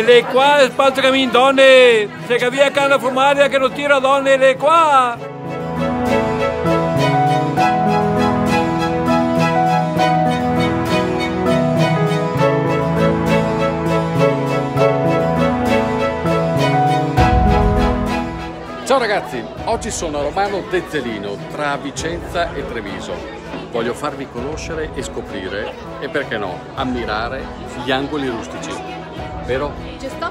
Le qua spazzacami donne, se che via canna formaria che non tira donne, le qua. Ciao ragazzi, oggi sono a Romano Dezzelino, tra Vicenza e Treviso. Voglio farvi conoscere e scoprire, e perché no, ammirare gli angoli rustici. Vero? Giusto?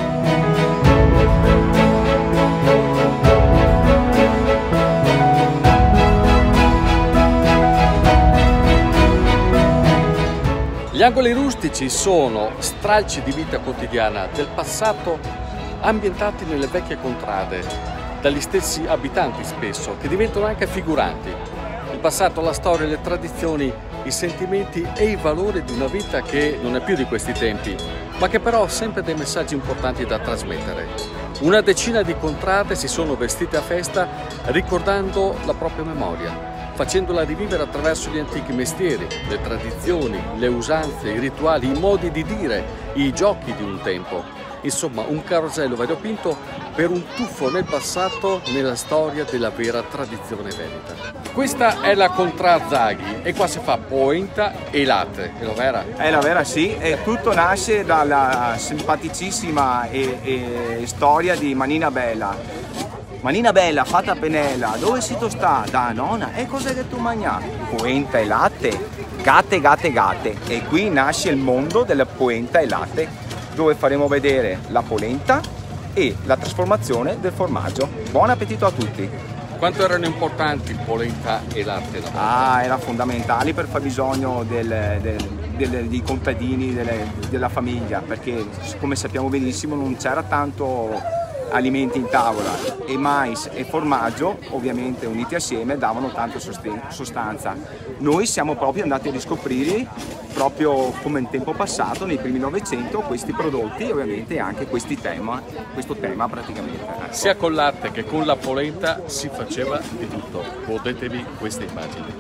Gli angoli rustici sono stralci di vita quotidiana del passato ambientati nelle vecchie contrade, dagli stessi abitanti spesso, che diventano anche figuranti. Il passato, la storia, le tradizioni, i sentimenti e i valori di una vita che non è più di questi tempi, ma che però ha sempre dei messaggi importanti da trasmettere. Una decina di contrade si sono vestite a festa ricordando la propria memoria, facendola rivivere attraverso gli antichi mestieri, le tradizioni, le usanze, i rituali, i modi di dire, i giochi di un tempo. Insomma, un carosello variopinto per un tuffo nel passato, nella storia della vera tradizione veneta. Questa è la Contrada Zaghi e qua si fa polenta e latte, è la vera? È la vera, sì, e tutto nasce dalla simpaticissima storia di Manina Bella. Manina Bella, fatta a Penella, dove si sta? Da nonna, e cos'è che tu mangia? Polenta e latte, gatte, gatte, gatte. E qui nasce il mondo della polenta e latte, dove faremo vedere la polenta e la trasformazione del formaggio. Buon appetito a tutti! Quanto erano importanti polenta e latte? Erano fondamentali per far bisogno dei contadini, della famiglia, perché come sappiamo benissimo non c'era tanto alimenti in tavola e mais e formaggio ovviamente uniti assieme davano tanta sostanza. Noi siamo proprio andati a riscoprire proprio come in tempo passato, nei primi Novecento, questi prodotti e ovviamente anche questo tema praticamente. Ecco. Sia con latte che con la polenta si faceva di tutto. Godetevi queste immagini.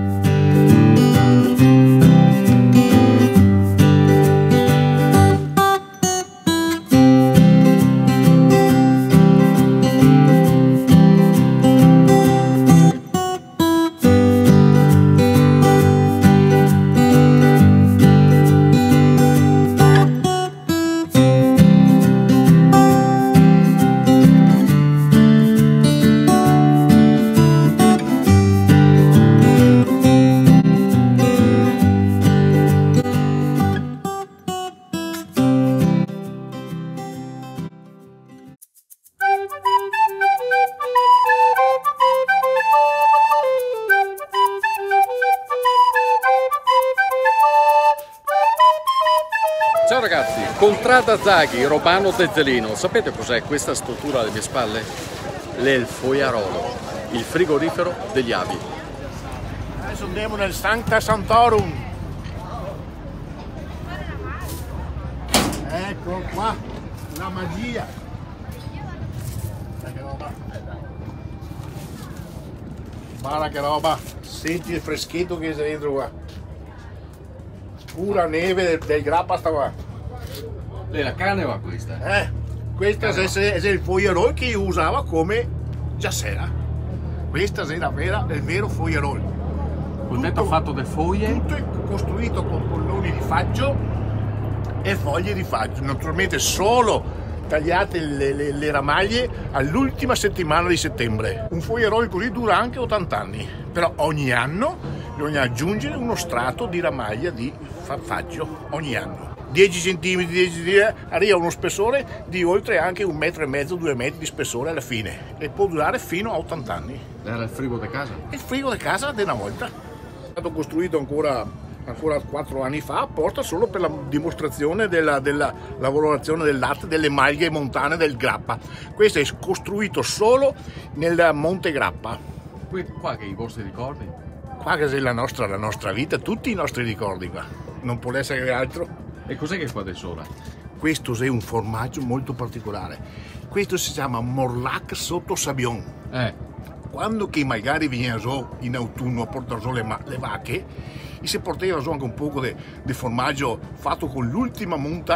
Ciao ragazzi, Contrada Zaghi, Romano Dezzelino. Sapete cos'è questa struttura alle mie spalle? Il foiarolo, il frigorifero degli avi. Adesso andiamo nel Sancta Sanctorum. Ecco qua, la magia. Guarda che roba. Guarda che roba. Senti il freschetto che c'è dentro qua. Pura neve del grappa sta qua. La carne va questa? Questa è il foierol che io usava come giassera. Questa è il vero foierol. Un tetto fatto di foglie? Tutto è costruito con polloni di faggio e foglie di faggio. Naturalmente solo tagliate le ramaglie all'ultima settimana di settembre. Un foierol così dura anche 80 anni. Però ogni anno bisogna aggiungere uno strato di ramaglia di faggio ogni anno. 10 cm, arriva uno spessore di oltre anche 1,5 metri, 2 metri di spessore alla fine e può durare fino a 80 anni. Era il frigo di casa? Il frigo di casa di una volta. È stato costruito ancora 4 anni fa, apposta solo per la dimostrazione della lavorazione del latte delle maglie montane del Grappa. Questo è costruito solo nel Monte Grappa. Qua che i vostri ricordi? Qua che è la nostra vita, tutti i nostri ricordi qua. Non può essere altro. E cos'è che fa adesso ora? Questo è un formaggio molto particolare. Questo si chiama Morlac sotto Sabion. Quando che magari veniva in autunno a portare le vacche, e si portava anche un po' di formaggio fatto con l'ultima monta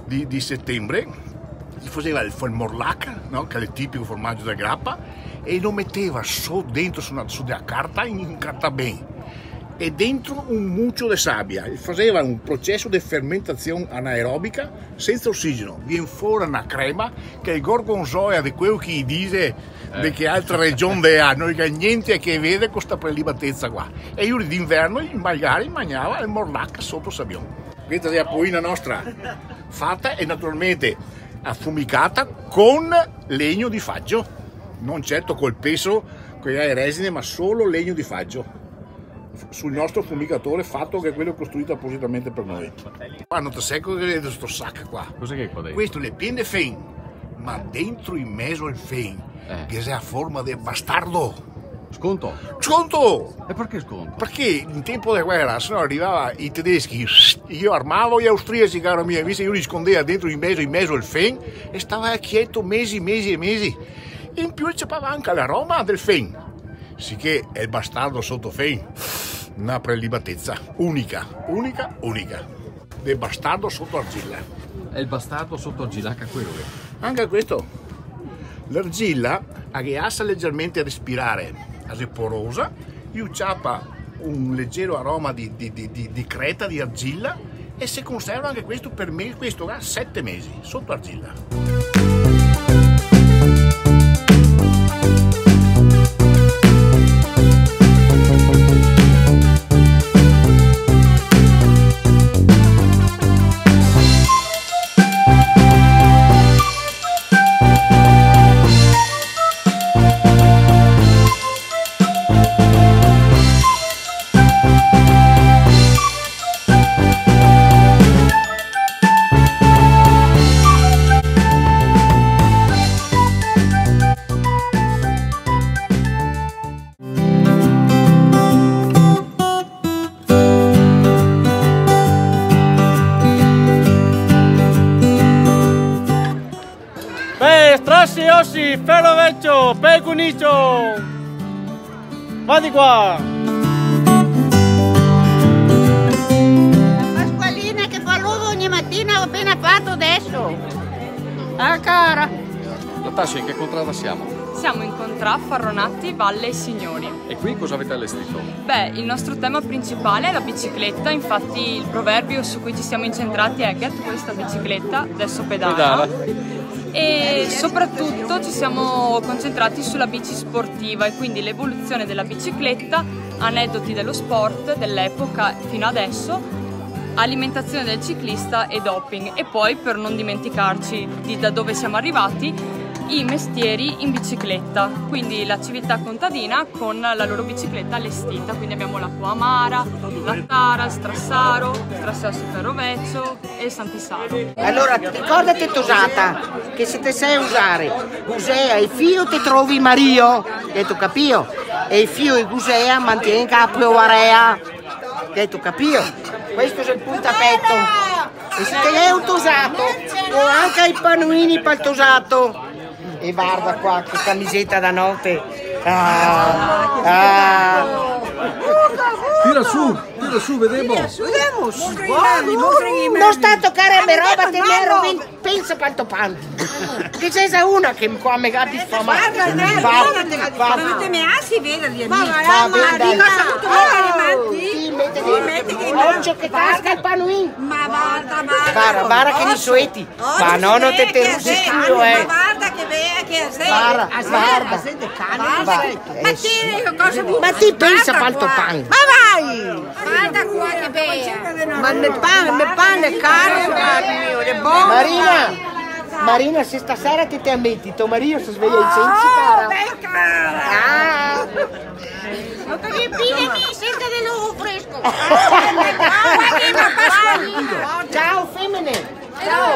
di settembre, gli faceva il morlac, no? Che è il tipico formaggio da grappa, e lo metteva dentro su della carta, in carta bene, e dentro un mucchio di sabbia. Faceva un processo di fermentazione anaerobica senza ossigeno. Viene fuori una crema che è il gorgonzola di quello che dice di che altra regione ha, non ha niente a che vedere con questa prelibatezza qua. E io d'inverno magari mangiava il morlac sotto sabbione. Questa è la poina nostra fatta e naturalmente affumicata con legno di faggio, non certo col peso con le resine, ma solo legno di faggio sul nostro fumicatore fatto, che è quello costruito appositamente per noi. Qua non ti secco che questo sacco qua. Cos'è che è qua dentro? Questo le piene fen, ma dentro in mezzo il fen, che è a forma di bastardo. Sconto? Sconto! E perché sconto? Perché in tempo di guerra, se no arrivava i tedeschi, io armavo gli austriaci, caro mio, invece io li scondeva dentro in mezzo il fen e stava quieto mesi e mesi. In più c'è anche l'aroma del fen. Sicché è il bastardo sotto fen, una prelibatezza unica. Del bastardo sotto argilla. È il bastardo sotto argilla, anche quello. Anche questo. L'argilla arriassa leggermente a respirare, è porosa, io ciappa un leggero aroma di creta, di argilla, e se conserva anche questo, per me questo da 7 mesi sotto argilla. Strassi, ossi, ferro vecchio, pecuniccio! Va di qua! Pasqualina che fa l'uovo ogni mattina, ho appena fatto adesso. Ah, cara! Natascia, in che contrada siamo? Siamo in Contrà, Farronati, Valle e Signori. E qui cosa avete allestito? Beh, il nostro tema principale è la bicicletta, infatti il proverbio su cui ci siamo incentrati è "Get questa bicicletta, adesso pedala". E soprattutto ci siamo concentrati sulla bici sportiva e quindi l'evoluzione della bicicletta, aneddoti dello sport, dell'epoca fino adesso, alimentazione del ciclista e doping, e poi, per non dimenticarci di da dove siamo arrivati, i mestieri in bicicletta, quindi la civiltà contadina con la loro bicicletta allestita, quindi abbiamo la Coamara, la Tara, Strassaro su Ferroveccio e Santisaro. Allora, ricordati tosata, che se te sai usare Gusea e Fio ti trovi Mario, che tu capio? E il Fio e Gusea mantieni caprio Area, che tu capio? Questo è il puntapetto. E se te hai un tosato, ho anche i pannuini per il tosato. E guarda qua, che camisetta da notte. Tira su, vediamo. Non sta a toccare a me roba, te ne ero pensa quanto panti. Che c'è una che qua mi gatti fa male. Guarda, me si vede di amici. Occhio che casca il panuin. Ma guarda che mi sueti. Ma no, non te rusi più, guarda che vea che sei. Guarda. Ma ti pensa quanto pan. Ma vai! Guarda qua che vea. Ma il pane è caro, è buono. Marina, se stasera ti ammetti, tuo marito si sveglia in sensi, cara. Non ti riempirmi, senta dell'uovo fresco. Ciao femmine. Ciao,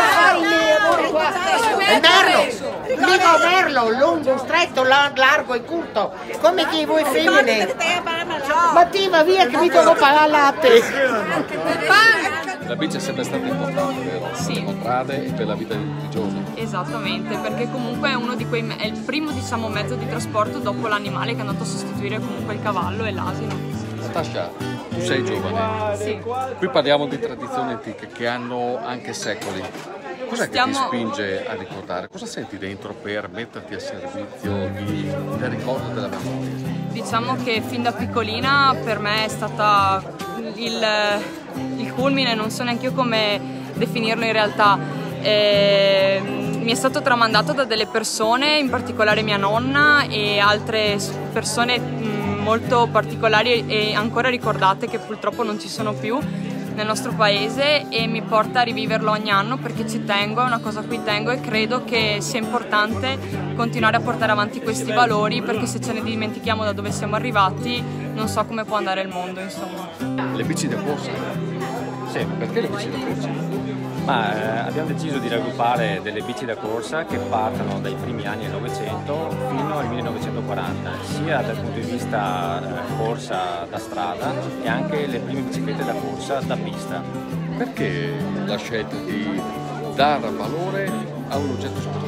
mica merlo, lungo, stretto, largo e corto, come che voi femmine. Ma ti va via che mi devo pagare latte. La bici è sempre stata importante, vero? Sì. Per le contrade e per la vita di tutti i giorni. Esattamente, perché comunque è uno di quei è il primo, diciamo, mezzo di trasporto dopo l'animale che è andato a sostituire comunque il cavallo e l'asino. Natascia, tu sei giovane. Sì. Qui parliamo di tradizioni antiche che hanno anche secoli. Cos'è che ti spinge a ricordare? Cosa senti dentro per metterti a servizio del ricordo della memoria? Diciamo che fin da piccolina per me è stata il culmine, non so neanche io come definirlo in realtà. Mi è stato tramandato da delle persone, in particolare mia nonna e altre persone molto particolari e ancora ricordate, che purtroppo non ci sono più nel nostro paese, e mi porta a riviverlo ogni anno perché ci tengo, è una cosa a cui tengo e credo che sia importante continuare a portare avanti questi valori, perché se ce ne dimentichiamo da dove siamo arrivati non so come può andare il mondo, insomma. Le bici da corsa? Sì. Perché le bici da corsa? Ma abbiamo deciso di raggruppare delle bici da corsa che partono dai primi anni del Novecento fino al 1940, sia dal punto di vista corsa da strada e anche le prime biciclette da corsa da pista. Perché la scelta di dare valore a un oggetto sportivo?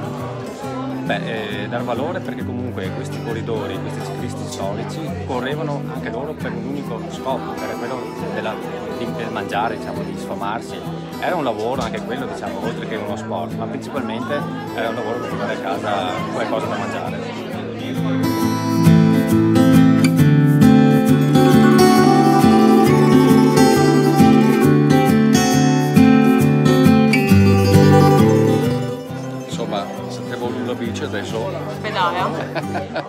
Dar valore perché comunque questi corridori, questi ciclisti storici correvano anche loro per un unico scopo, che era quello del mangiare, diciamo, di sfamarsi. Era un lavoro anche quello, diciamo, oltre che uno sport, ma principalmente era un lavoro per portare a casa qualcosa da mangiare. Insomma, se te vuoi la bici adesso Pedala.